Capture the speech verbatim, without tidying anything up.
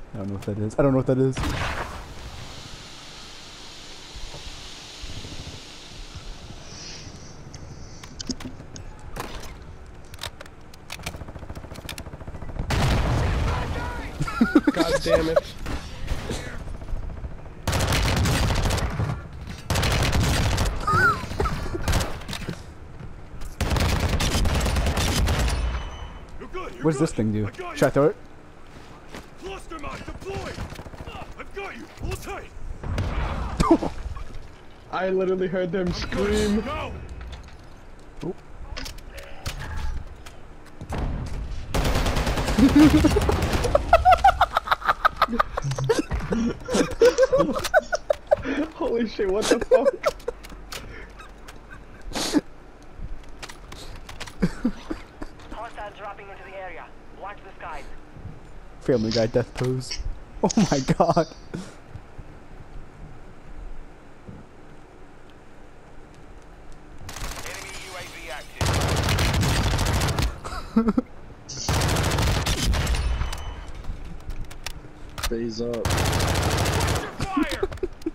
I don't know what that is. I don't know what that is. God damn it. What does this thing do? Should I throw it? Cluster mine deployed. I've got you. Hold tight. I literally heard them scream. Go. Oh. Holy shit, what the fuck? Hostiles dropping into the area. Watch the skies. Family Guy death pose. Oh my god. Enemy U A V active. Phase up. Fire!